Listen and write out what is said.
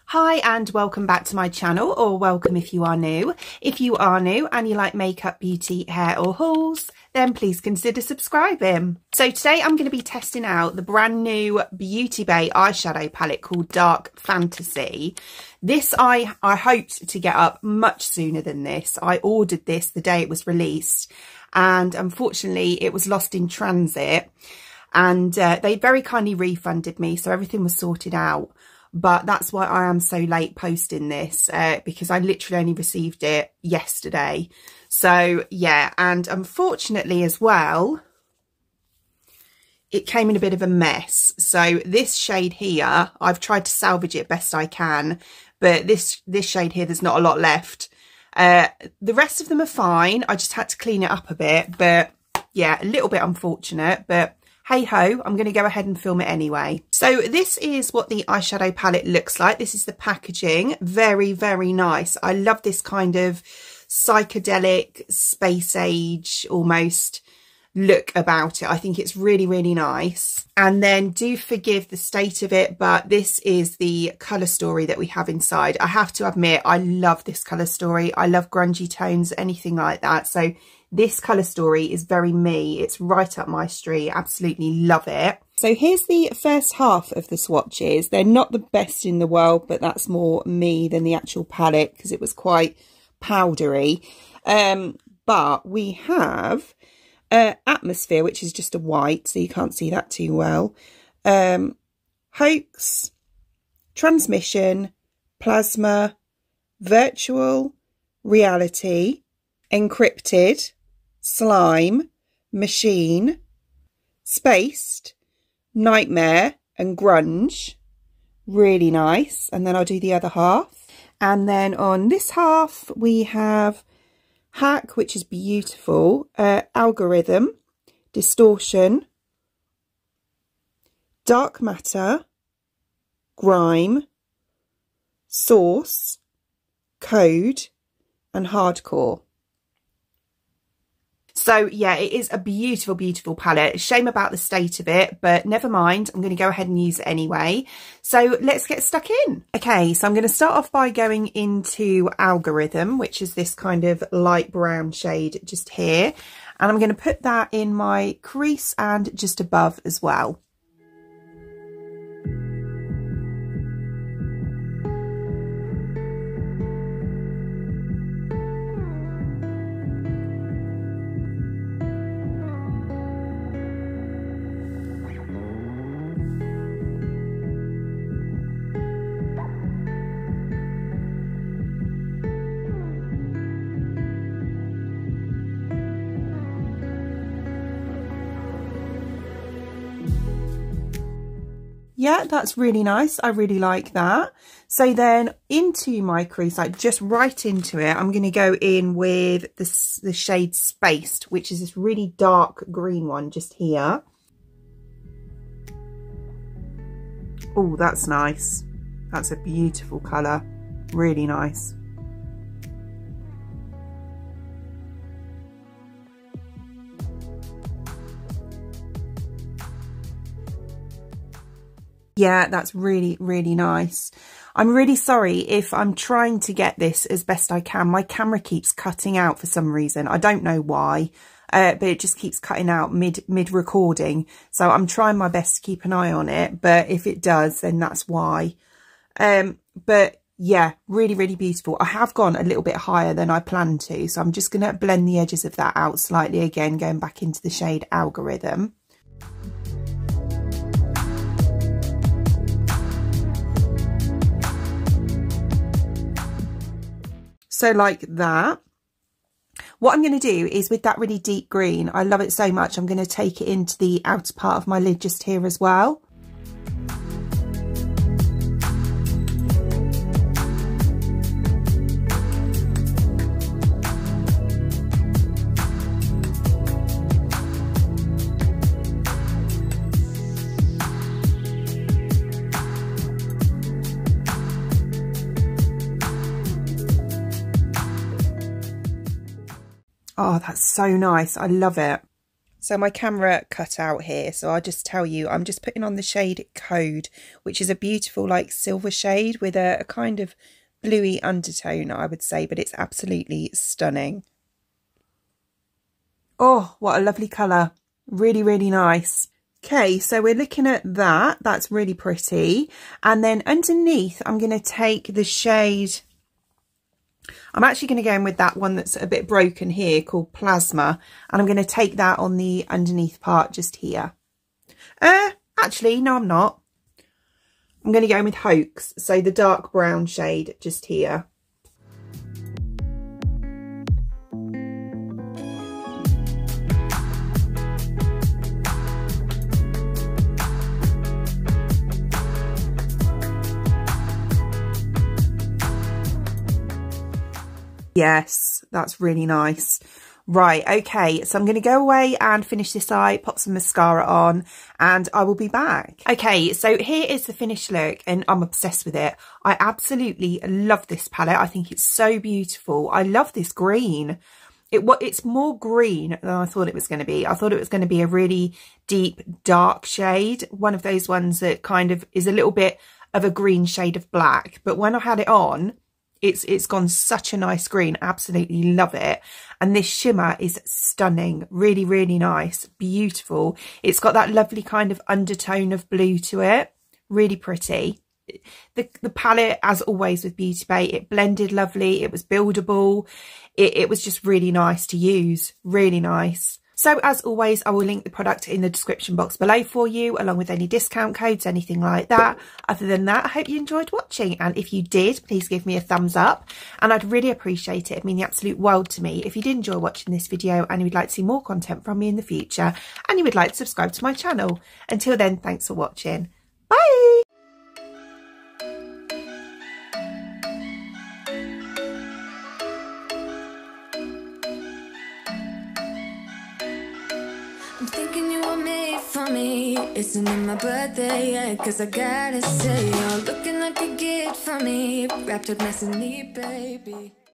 Hi and welcome back to my channel, or welcome if you are new. If you are new and you like makeup, beauty, hair or hauls, then please consider subscribing. So today I'm going to be testing out the brand new Beauty Bay eyeshadow palette called Dark Fantasy. This I hoped to get up much sooner than this. I ordered this the day it was released and unfortunately it was lost in transit, and they very kindly refunded me, so everything was sorted out. But that's why I am so late posting this, because I literally only received it yesterday. So yeah, and unfortunately as well, it came in a bit of a mess. So this shade here, I've tried to salvage it best I can, but this shade here, there's not a lot left. The rest of them are fine. I just had to clean it up a bit, but yeah, a little bit unfortunate, but hey ho, I'm going to go ahead and film it anyway. So this is what the eyeshadow palette looks like. This is the packaging. Very, very nice. I love this kind of psychedelic, space age almost look about it. I think it's really, really nice. And then do forgive the state of it, but this is the colour story that we have inside. I have to admit, I love this colour story. I love grungy tones, anything like that. So this colour story is very me. It's right up my street. Absolutely love it. So here's the first half of the swatches. They're not the best in the world, but that's more me than the actual palette because it was quite powdery. But we have Atmosphere, which is just a white, so you can't see that too well. Hoax, Transmission, Plasma, Virtual, Reality, Encrypted, Slime, Machine, Spaced, Nightmare and Grunge. Really nice. And then I'll do the other half. And then on this half we have Hack, which is beautiful, Algorithm, Distortion, Dark Matter, Grime, Source, Code and Hardcore. So yeah, it is a beautiful, beautiful palette. Shame about the state of it, but never mind. I'm going to go ahead and use it anyway. So let's get stuck in. Okay, so I'm going to start off by going into Algorithm, which is this kind of light brown shade just here. And I'm going to put that in my crease and just above as well. Yeah, that's really nice. I really like that. So then into my crease, like just right into it, I'm going to go in with the shade Spaced, which is this really dark green one just here. Oh, that's nice. That's a beautiful colour. Really nice. Yeah, that's really, really nice. I'm really sorry if I'm trying to get this as best I can. My camera keeps cutting out for some reason. I don't know why, but it just keeps cutting out mid recording. So I'm trying my best to keep an eye on it. But if it does, then that's why. But yeah, really, really beautiful. I have gone a little bit higher than I planned to. So I'm just going to blend the edges of that out slightly again, going back into the shade Algorithm. So like that. What I'm going to do is with that really deep green, I love it so much, I'm going to take it into the outer part of my lid just here as well. Oh, that's so nice. I love it. So my camera cut out here, so I'll just tell you, I'm just putting on the shade Code, which is a beautiful like silver shade with a kind of bluey undertone, I would say, but it's absolutely stunning. Oh, what a lovely colour. Really, really nice. Okay, so we're looking at that. That's really pretty. And then underneath, I'm going to take the shade... I'm actually going to go in with that one that's a bit broken here called Plasma. And I'm going to take that on the underneath part just here. Actually, no, I'm not. I'm going to go in with Hoax. So the dark brown shade just here. Yes, that's really nice. Right, okay, so I'm going to go away and finish this eye, pop some mascara on, and I will be back. Okay, so here is the finished look, and I'm obsessed with it. I absolutely love this palette. I think it's so beautiful. I love this green. It's more green than I thought it was going to be. I thought it was going to be a really deep, dark shade, one of those ones that kind of is a little bit of a green shade of black. But when I had it on, it's gone such a nice green. Absolutely love it. And this shimmer is stunning. Really, really nice. Beautiful. It's got that lovely kind of undertone of blue to it. Really pretty. The palette, as always with Beauty Bay, it blended lovely. It was buildable. It was just really nice to use. Really nice. So as always, I will link the product in the description box below for you, along with any discount codes, anything like that. Other than that, I hope you enjoyed watching. And if you did, please give me a thumbs up. And I'd really appreciate it. It'd mean the absolute world to me if you did enjoy watching this video and you would like to see more content from me in the future and you would like to subscribe to my channel. Until then, thanks for watching. Bye! I'm thinking you were made for me. Isn't it my birthday yet? Cause I gotta say, you're looking like a gift for me, wrapped up nice and neat, baby.